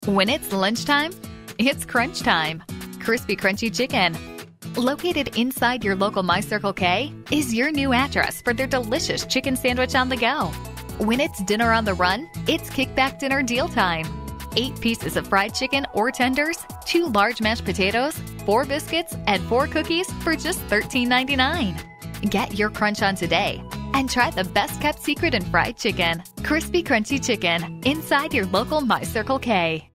When it's lunchtime, it's crunch time. Crispy Crunchy Chicken. Located inside your local My Circle K is your new address for their delicious chicken sandwich on the go. When it's dinner on the run, it's Kickback Dinner Deal time. 8 pieces of fried chicken or tenders, 2 large mashed potatoes, 4 biscuits, and 4 cookies for just $13.99. Get your crunch on today and try the best kept secret in fried chicken. Crispy Crunchy Chicken inside your local My Circle K.